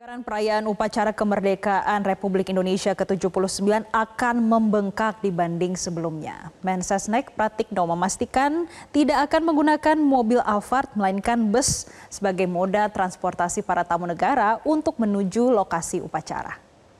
Anggaran perayaan upacara kemerdekaan Republik Indonesia ke-79 akan membengkak dibanding sebelumnya. Mensesnek Pratikno memastikan tidak akan menggunakan mobil Alphard melainkan bus sebagai moda transportasi para tamu negara untuk menuju lokasi upacara.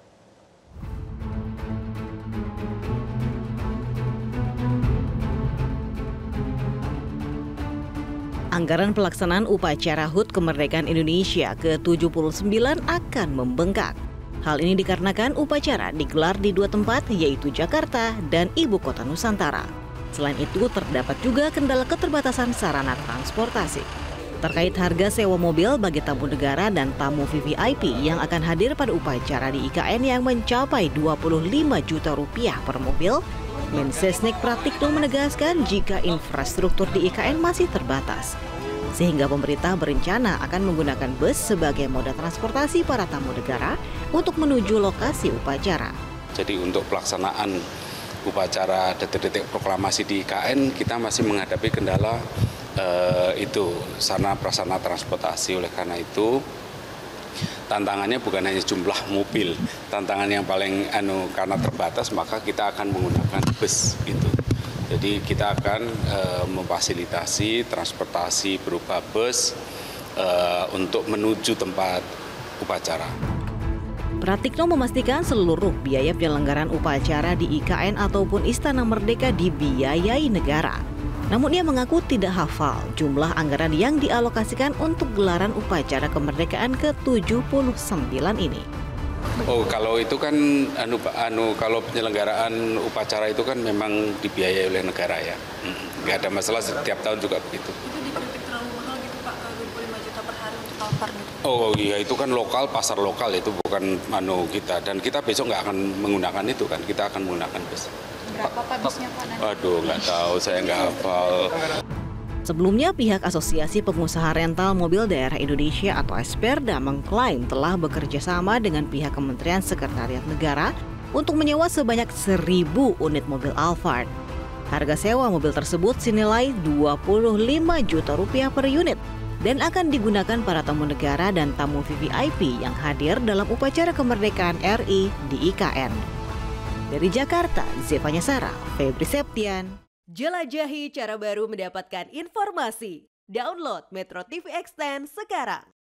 Anggaran pelaksanaan upacara HUT Kemerdekaan Indonesia ke-79 akan membengkak. Hal ini dikarenakan upacara digelar di dua tempat, yaitu Jakarta dan Ibu Kota Nusantara. Selain itu, terdapat juga kendala keterbatasan sarana transportasi. Terkait harga sewa mobil bagi tamu negara dan tamu VVIP yang akan hadir pada upacara di IKN yang mencapai 25 juta rupiah per mobil, Mensesnek Pratikno menegaskan jika infrastruktur di IKN masih terbatas, sehingga pemerintah berencana akan menggunakan bus sebagai moda transportasi para tamu negara untuk menuju lokasi upacara. Jadi untuk pelaksanaan upacara detik-detik proklamasi di IKN, kita masih menghadapi kendala itu sarana prasarana transportasi. Oleh karena itu, tantangannya bukan hanya jumlah mobil, tantangan yang paling karena terbatas maka kita akan menggunakan bus itu. Jadi kita akan memfasilitasi transportasi berupa bus untuk menuju tempat upacara. Pratikno memastikan seluruh biaya penyelenggaraan upacara di IKN ataupun Istana Merdeka dibiayai negara. Namun ia mengaku tidak hafal jumlah anggaran yang dialokasikan untuk gelaran upacara kemerdekaan ke-79 ini. Oh, kalau itu kan kalau penyelenggaraan upacara itu kan memang dibiayai oleh negara ya. Nggak ada masalah, setiap tahun juga begitu. Itu dikritik terlalu mahal gitu Pak, 25 juta per hari untuk Alphard gitu. Oh iya, itu kan lokal, pasar lokal, itu bukan kita. Dan kita besok nggak akan menggunakan itu kan, kita akan menggunakan bus. Berapa Pak busnya Pak? Aduh, nggak tahu, saya nggak hafal. Sebelumnya, pihak Asosiasi Pengusaha Rental Mobil Daerah Indonesia atau Asperda mengklaim telah bekerja sama dengan pihak Kementerian Sekretariat Negara untuk menyewa sebanyak 1.000 unit mobil Alphard. Harga sewa mobil tersebut senilai 25 juta rupiah per unit dan akan digunakan para tamu negara dan tamu VVIP yang hadir dalam upacara kemerdekaan RI di IKN. Dari Jakarta, Zevanya Sara, Febri Septian. Jelajahi cara baru mendapatkan informasi. Download Metro TV Extend sekarang.